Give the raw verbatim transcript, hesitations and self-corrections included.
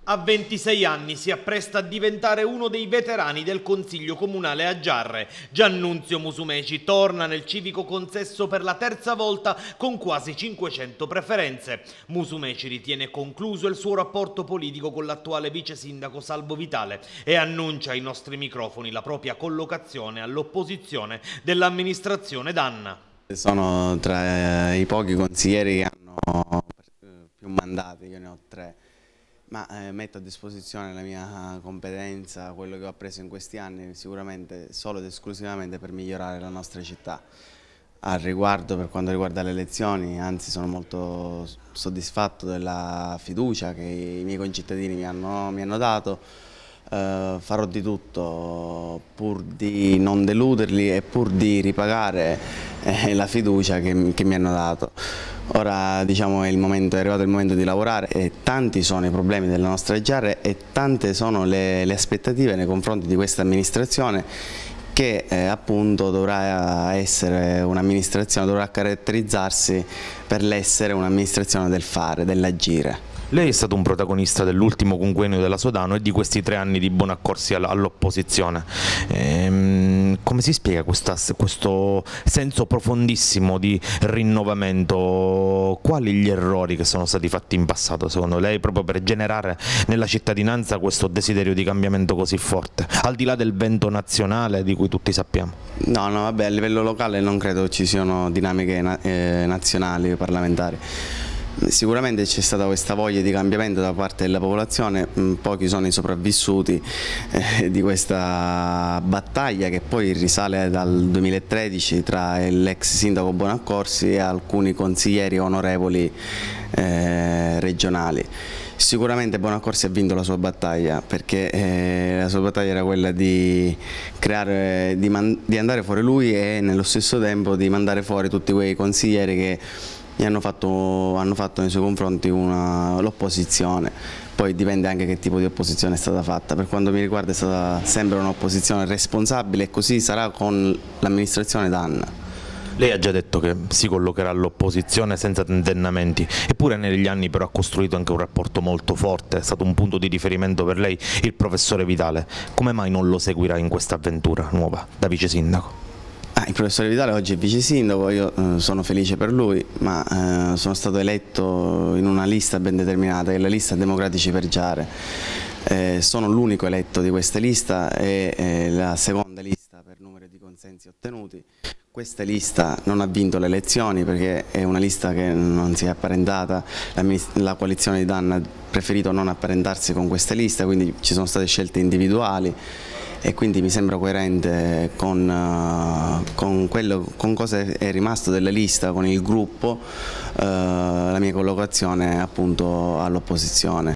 A ventisei anni si appresta a diventare uno dei veterani del Consiglio Comunale a Giarre. Giannunzio Musumeci torna nel civico consesso per la terza volta con quasi cinquecento preferenze. Musumeci ritiene concluso il suo rapporto politico con l'attuale vice sindaco Salvo Vitale e annuncia ai nostri microfoni la propria collocazione all'opposizione dell'amministrazione D'Anna. Sono tra i pochi consiglieri che hanno più mandati, io ne ho tre. Ma eh, metto a disposizione la mia competenza, quello che ho appreso in questi anni, sicuramente solo ed esclusivamente per migliorare la nostra città. Al riguardo, per quanto riguarda le elezioni, anzi sono molto soddisfatto della fiducia che i miei concittadini mi hanno, mi hanno dato. Eh, farò di tutto pur di non deluderli e pur di ripagare eh, la fiducia che, che mi hanno dato. Ora diciamo è, il momento, è arrivato il momento di lavorare e tanti sono i problemi della nostra Giarre e tante sono le, le aspettative nei confronti di questa amministrazione che eh, appunto dovrà essere un'amministrazione, dovrà caratterizzarsi per l'essere un'amministrazione del fare, dell'agire. Lei è stato un protagonista dell'ultimo quinquennio della Sodano e di questi tre anni di Bonaccorsi all'opposizione. Ehm, come si spiega questa, questo senso profondissimo di rinnovamento? Quali gli errori che sono stati fatti in passato secondo lei proprio per generare nella cittadinanza questo desiderio di cambiamento così forte, al di là del vento nazionale di cui tutti sappiamo? No, no, vabbè, a livello locale non credo ci siano dinamiche na eh, nazionali parlamentari. Sicuramente c'è stata questa voglia di cambiamento da parte della popolazione, pochi sono i sopravvissuti eh, di questa battaglia che poi risale dal duemilatredici tra l'ex sindaco Bonaccorsi e alcuni consiglieri onorevoli eh, regionali. Sicuramente Bonaccorsi ha vinto la sua battaglia perché eh, la sua battaglia era quella di, creare, di, di andare fuori lui e nello stesso tempo di mandare fuori tutti quei consiglieri che gli hanno fatto, hanno fatto nei suoi confronti l'opposizione. Poi dipende anche che tipo di opposizione è stata fatta. Per quanto mi riguarda è stata sempre un'opposizione responsabile e così sarà con l'amministrazione D'Anna. Lei ha già detto che si collocherà all'opposizione senza tentennamenti, eppure negli anni però ha costruito anche un rapporto molto forte, è stato un punto di riferimento per lei il professore Vitale. Come mai non lo seguirà in questa avventura nuova da vice sindaco? Ah, il professore Vitale oggi è vice sindaco, io eh, sono felice per lui, ma eh, sono stato eletto in una lista ben determinata, che è la lista Democratici per Giarre. Eh, sono l'unico eletto di questa lista e eh, la seconda lista per numero di consensi ottenuti. Questa lista non ha vinto le elezioni perché è una lista che non si è apparentata, la, la coalizione di D'Anna ha preferito non apparentarsi con questa lista, quindi ci sono state scelte individuali e quindi mi sembra coerente con, uh, con, quello, con cosa è rimasto della lista, con il gruppo, uh, la mia collocazione appunto all'opposizione.